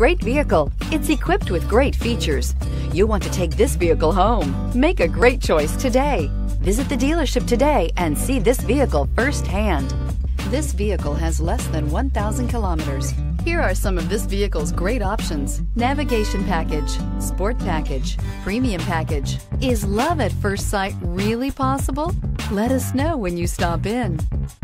great vehicle. It's equipped with great features. You'll want to take this vehicle home. Make a great choice today. Visit the dealership today and see this vehicle firsthand. This vehicle has less than 1,000 kilometers. Here are some of this vehicle's great options: navigation package, sport package, premium package. Is love at first sight really possible? Let us know when you stop in.